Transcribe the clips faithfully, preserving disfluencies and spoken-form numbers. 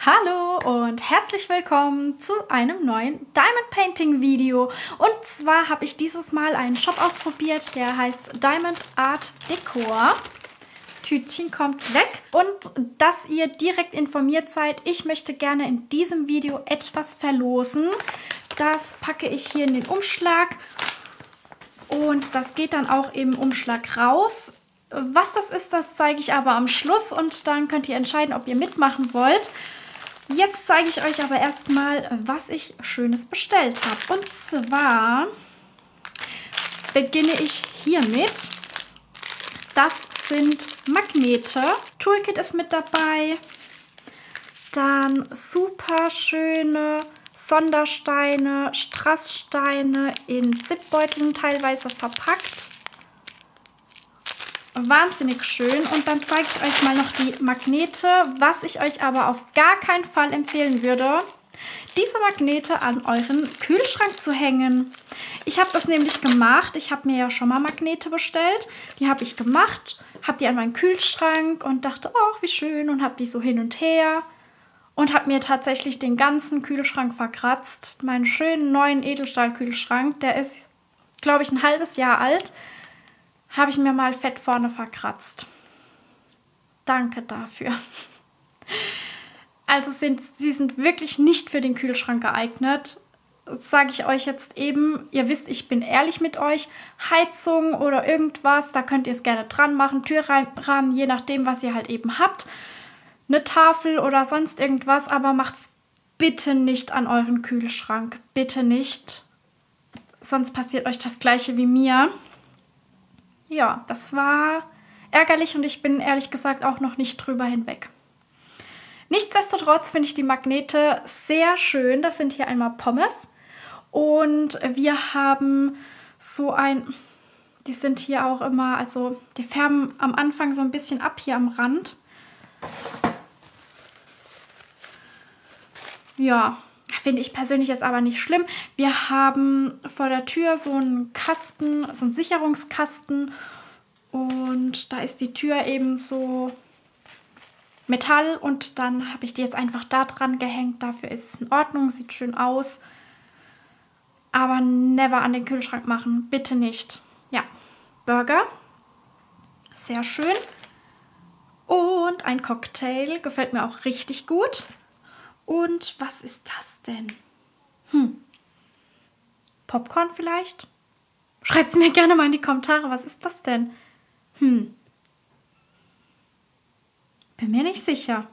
Hallo und herzlich willkommen zu einem neuen Diamond Painting Video. Und zwar habe ich dieses Mal einen Shop ausprobiert, der heißt Diamond Art Decor. Tütchen kommt weg. Und dass ihr direkt informiert seid, ich möchte gerne in diesem Video etwas verlosen. Das packe ich hier in den Umschlag und das geht dann auch im Umschlag raus. Was das ist, das zeige ich aber am Schluss und dann könnt ihr entscheiden, ob ihr mitmachen wollt. Jetzt zeige ich euch aber erstmal, was ich Schönes bestellt habe. Und zwar beginne ich hiermit. Das sind Magnete. Toolkit ist mit dabei. Dann super schöne Sondersteine, Strasssteine in Zipbeuteln teilweise verpackt. Wahnsinnig schön. Und dann zeige ich euch mal noch die Magnete. Was ich euch aber auf gar keinen Fall empfehlen würde, diese Magnete an euren Kühlschrank zu hängen. Ich habe das nämlich gemacht. Ich habe mir ja schon mal Magnete bestellt. Die habe ich gemacht, habe die an meinen Kühlschrank und dachte, oh, wie schön. Und habe die so hin und her. Und habe mir tatsächlich den ganzen Kühlschrank verkratzt. Meinen schönen neuen Edelstahl-Kühlschrank, der ist, glaube ich, ein halbes Jahr alt. Habe ich mir mal fett vorne verkratzt. Danke dafür. Also sind sie sind wirklich nicht für den Kühlschrank geeignet. Das sage ich euch jetzt eben. Ihr wisst, ich bin ehrlich mit euch. Heizung oder irgendwas, da könnt ihr es gerne dran machen. Türrahmen, je nachdem, was ihr halt eben habt. Eine Tafel oder sonst irgendwas, aber macht es bitte nicht an euren Kühlschrank. Bitte nicht. Sonst passiert euch das Gleiche wie mir. Ja, das war ärgerlich und ich bin ehrlich gesagt auch noch nicht drüber hinweg. Nichtsdestotrotz finde ich die Magnete sehr schön. Das sind hier einmal Pommes und wir haben so ein, die sind hier auch immer, also die färben am Anfang so ein bisschen ab hier am Rand. Ja, finde ich persönlich jetzt aber nicht schlimm. Wir haben vor der Tür so einen Kasten, so einen Sicherungskasten und da ist die Tür eben so Metall und dann habe ich die jetzt einfach da dran gehängt. Dafür ist es in Ordnung, sieht schön aus. Aber never an den Kühlschrank machen, bitte nicht. Ja, Burger, sehr schön. Und ein Cocktail, gefällt mir auch richtig gut. Und was ist das denn? Hm. Popcorn vielleicht? Schreibt es mir gerne mal in die Kommentare. Was ist das denn? Hm. Bin mir nicht sicher.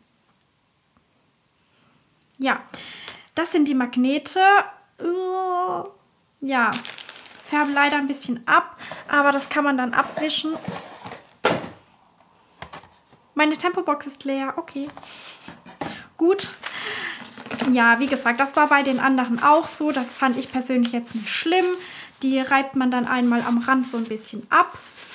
Ja, das sind die Magnete. Uh, ja, färben leider ein bisschen ab, aber das kann man dann abwischen. Meine Tempobox ist leer. Okay. Gut. Ja, wie gesagt, das war bei den anderen auch so. Das fand ich persönlich jetzt nicht schlimm. Die reibt man dann einmal am Rand so ein bisschen ab.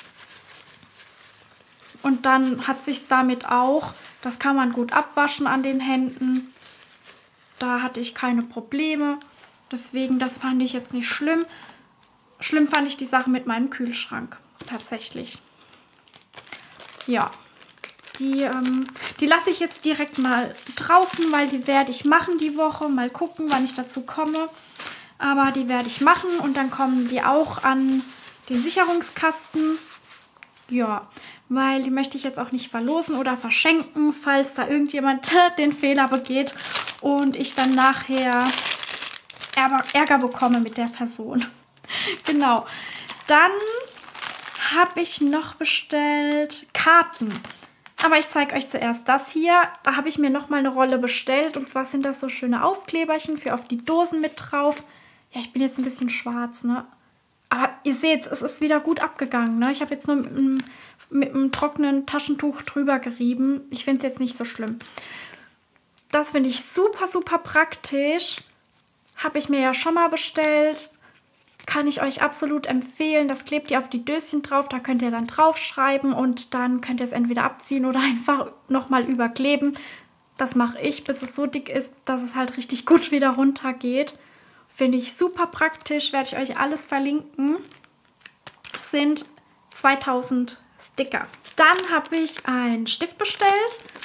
Und dann hat sich es damit auch, das kann man gut abwaschen an den Händen. Da hatte ich keine Probleme. Deswegen, das fand ich jetzt nicht schlimm. Schlimm fand ich die Sache mit meinem Kühlschrank. Tatsächlich. Ja. Die, ähm, die lasse ich jetzt direkt mal draußen, weil die werde ich machen die Woche. Mal gucken, wann ich dazu komme. Aber die werde ich machen und dann kommen die auch an den Sicherungskasten. Ja, weil die möchte ich jetzt auch nicht verlosen oder verschenken, falls da irgendjemand den Fehler begeht und ich dann nachher Ärger bekomme mit der Person. Genau. Dann habe ich noch bestellt Karten. Aber ich zeige euch zuerst das hier. Da habe ich mir nochmal eine Rolle bestellt. Und zwar sind das so schöne Aufkleberchen für auf die Dosen mit drauf. Ja, ich bin jetzt ein bisschen schwarz, ne? Aber ihr seht, es ist wieder gut abgegangen, ne? Ich habe jetzt nur mit einem, mit einem trockenen Taschentuch drüber gerieben. Ich finde es jetzt nicht so schlimm. Das finde ich super, super praktisch. Habe ich mir ja schon mal bestellt. Kann ich euch absolut empfehlen. Das klebt ihr auf die Döschen drauf, da könnt ihr dann draufschreiben und dann könnt ihr es entweder abziehen oder einfach nochmal überkleben. Das mache ich, bis es so dick ist, dass es halt richtig gut wieder runter geht. Finde ich super praktisch, werde ich euch alles verlinken. Das sind zweitausend Sticker. Dann habe ich einen Stift bestellt.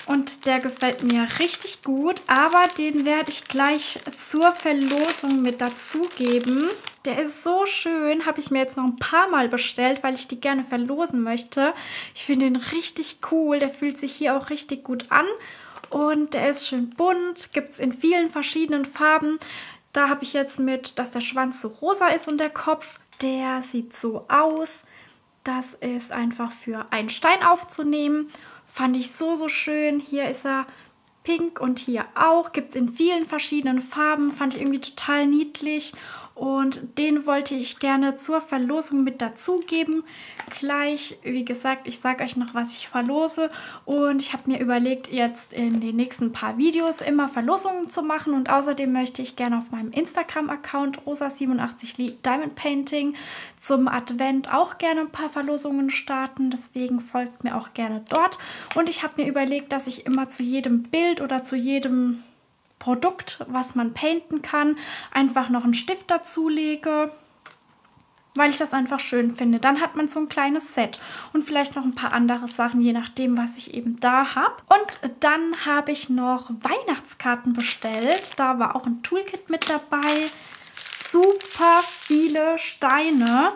Und der gefällt mir richtig gut, aber den werde ich gleich zur Verlosung mit dazugeben. Der ist so schön, habe ich mir jetzt noch ein paar Mal bestellt, weil ich die gerne verlosen möchte. Ich finde den richtig cool, der fühlt sich hier auch richtig gut an. Und der ist schön bunt, gibt es in vielen verschiedenen Farben. Da habe ich jetzt mit, dass der Schwanz so rosa ist und der Kopf, der sieht so aus. Das ist einfach für einen Stein aufzunehmen. Fand ich so, so schön. Hier ist er pink und hier auch. Gibt es in vielen verschiedenen Farben. Fand ich irgendwie total niedlich. Und den wollte ich gerne zur Verlosung mit dazugeben. Gleich, wie gesagt, ich sage euch noch, was ich verlose. Und ich habe mir überlegt, jetzt in den nächsten paar Videos immer Verlosungen zu machen. Und außerdem möchte ich gerne auf meinem Instagram-Account rosa siebenundachtzig Diamond Painting zum Advent auch gerne ein paar Verlosungen starten. Deswegen folgt mir auch gerne dort. Und ich habe mir überlegt, dass ich immer zu jedem Bild oder zu jedem Produkt, was man painten kann, einfach noch einen Stift dazulege, weil ich das einfach schön finde. Dann hat man so ein kleines Set und vielleicht noch ein paar andere Sachen, je nachdem, was ich eben da habe. Und dann habe ich noch Weihnachtskarten bestellt. Da war auch ein Toolkit mit dabei. Super viele Steine.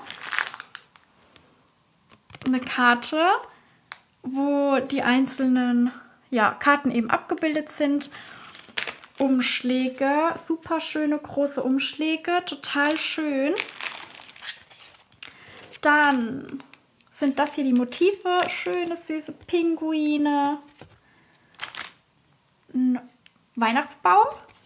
Eine Karte, wo die einzelnen ja, Karten eben abgebildet sind. Umschläge, super schöne große Umschläge, total schön. Dann sind das hier die Motive, schöne süße Pinguine, ein Weihnachtsbaum.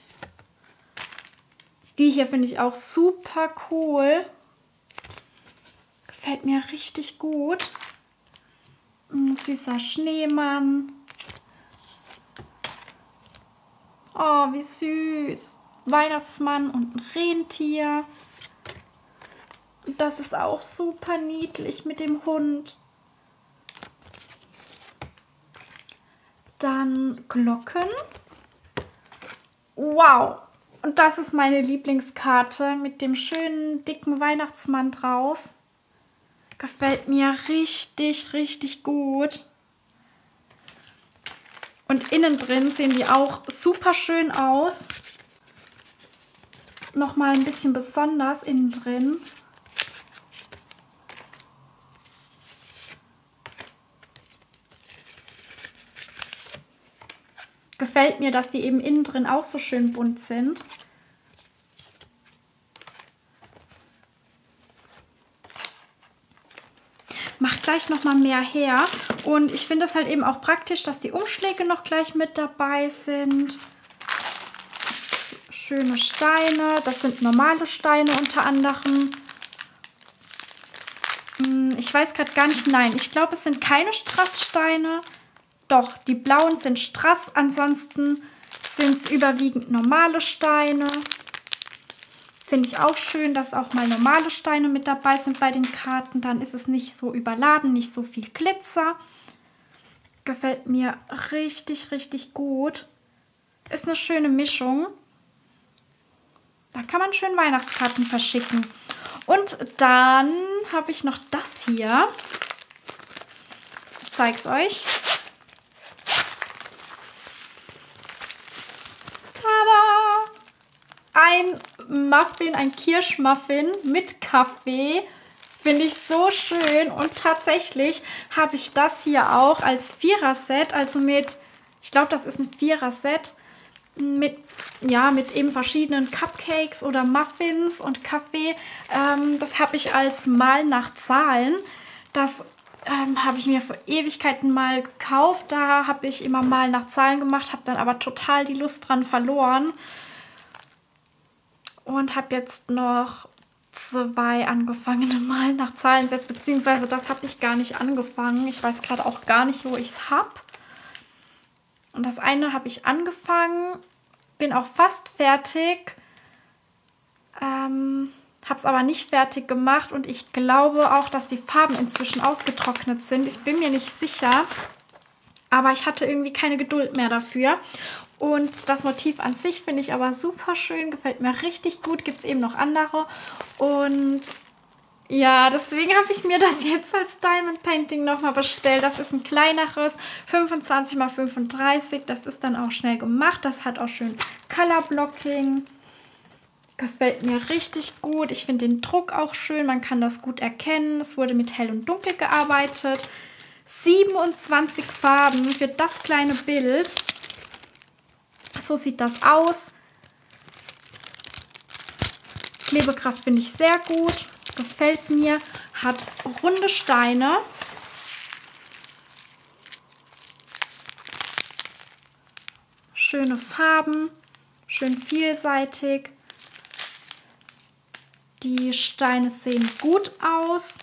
Die hier finde ich auch super cool, gefällt mir richtig gut. Ein süßer Schneemann. Oh, wie süß. Weihnachtsmann und ein Rentier. Und das ist auch super niedlich mit dem Hund. Dann Glocken. Wow. Und das ist meine Lieblingskarte mit dem schönen, dicken Weihnachtsmann drauf. Gefällt mir richtig, richtig gut. Und innen drin sehen die auch super schön aus. Nochmal ein bisschen besonders innen drin. Gefällt mir, dass die eben innen drin auch so schön bunt sind. Macht gleich noch mal mehr her. Und ich finde es halt eben auch praktisch, dass die Umschläge noch gleich mit dabei sind. Schöne Steine. Das sind normale Steine unter anderem. Ich weiß gerade gar nicht. Nein, ich glaube, es sind keine Strasssteine. Doch, die blauen sind Strass. Ansonsten sind es überwiegend normale Steine. Finde ich auch schön, dass auch mal normale Steine mit dabei sind bei den Karten. Dann ist es nicht so überladen, nicht so viel Glitzer. Gefällt mir richtig, richtig gut. Ist eine schöne Mischung. Da kann man schön Weihnachtskarten verschicken. Und dann habe ich noch das hier. Ich zeige es euch. Tada! Ein Muffin, ein Kirschmuffin mit Kaffee. Finde ich so schön. Und tatsächlich habe ich das hier auch als Vierer-Set, also mit, ich glaube, das ist ein Vierer-Set, mit, ja, mit eben verschiedenen Cupcakes oder Muffins und Kaffee. Ähm, das habe ich als Mal nach Zahlen. Das ähm, habe ich mir vor Ewigkeiten mal gekauft. Da habe ich immer mal nach Zahlen gemacht, habe dann aber total die Lust dran verloren. Und habe jetzt noch zwei angefangene Mal nach Zahlen Sets, beziehungsweise das habe ich gar nicht angefangen. Ich weiß gerade auch gar nicht, wo ich es habe. Und das eine habe ich angefangen, bin auch fast fertig, ähm, habe es aber nicht fertig gemacht und ich glaube auch, dass die Farben inzwischen ausgetrocknet sind. Ich bin mir nicht sicher, aber ich hatte irgendwie keine Geduld mehr dafür. Und das Motiv an sich finde ich aber super schön, gefällt mir richtig gut. Gibt es eben noch andere. Und Ja, deswegen habe ich mir das jetzt als Diamond Painting nochmal bestellt. Das ist ein kleineres, fünfundzwanzig mal fünfunddreißig. Das ist dann auch schnell gemacht. Das hat auch schön Color Blocking. Gefällt mir richtig gut. Ich finde den Druck auch schön. Man kann das gut erkennen. Es wurde mit hell und dunkel gearbeitet. siebenundzwanzig Farben für das kleine Bild. So sieht das aus. Klebekraft finde ich sehr gut. Gefällt mir. Hat runde Steine. Schöne Farben. Schön vielseitig. Die Steine sehen gut aus.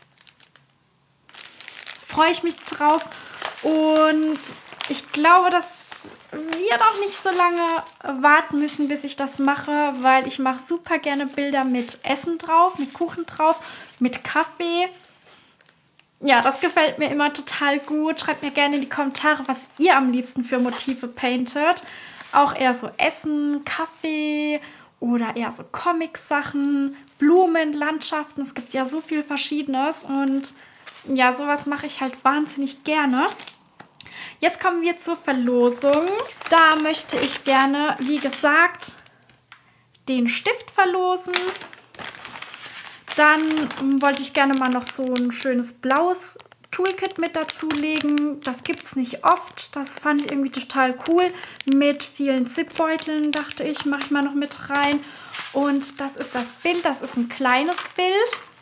Freue ich mich drauf. Und ich glaube, dass wir auch nicht so lange warten müssen, bis ich das mache, weil ich mache super gerne Bilder mit Essen drauf, mit Kuchen drauf, mit Kaffee. Ja, das gefällt mir immer total gut. Schreibt mir gerne in die Kommentare, was ihr am liebsten für Motive paintet. Auch eher so Essen, Kaffee oder eher so Comic-Sachen, Blumen, Landschaften. Es gibt ja so viel Verschiedenes und ja, sowas mache ich halt wahnsinnig gerne. Jetzt kommen wir zur Verlosung. Da möchte ich gerne, wie gesagt, den Stift verlosen. Dann wollte ich gerne mal noch so ein schönes blaues Toolkit mit dazulegen. Das gibt es nicht oft. Das fand ich irgendwie total cool. Mit vielen Zipbeuteln, dachte ich, mache ich mal noch mit rein. Und das ist das Bild. Das ist ein kleines Bild.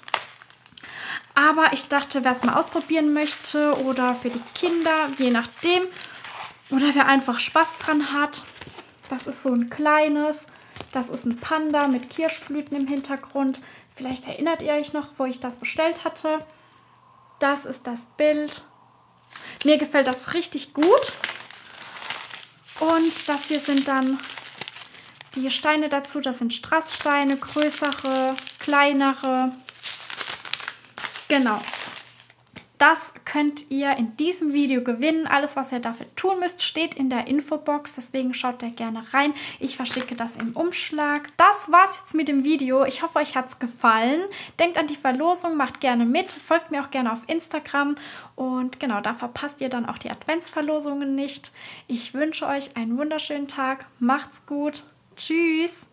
Aber ich dachte, wer es mal ausprobieren möchte oder für die Kinder, je nachdem, oder wer einfach Spaß dran hat, das ist so ein kleines, das ist ein Panda mit Kirschblüten im Hintergrund. Vielleicht erinnert ihr euch noch, wo ich das bestellt hatte. Das ist das Bild. Mir gefällt das richtig gut. Und das hier sind dann die Steine dazu. Das sind Strasssteine, größere, kleinere. Genau, das könnt ihr in diesem Video gewinnen. Alles, was ihr dafür tun müsst, steht in der Infobox. Deswegen schaut da gerne rein. Ich verschicke das im Umschlag. Das war's jetzt mit dem Video. Ich hoffe, euch hat's gefallen. Denkt an die Verlosung, macht gerne mit. Folgt mir auch gerne auf Instagram. Und genau, da verpasst ihr dann auch die Adventsverlosungen nicht. Ich wünsche euch einen wunderschönen Tag. Macht's gut. Tschüss.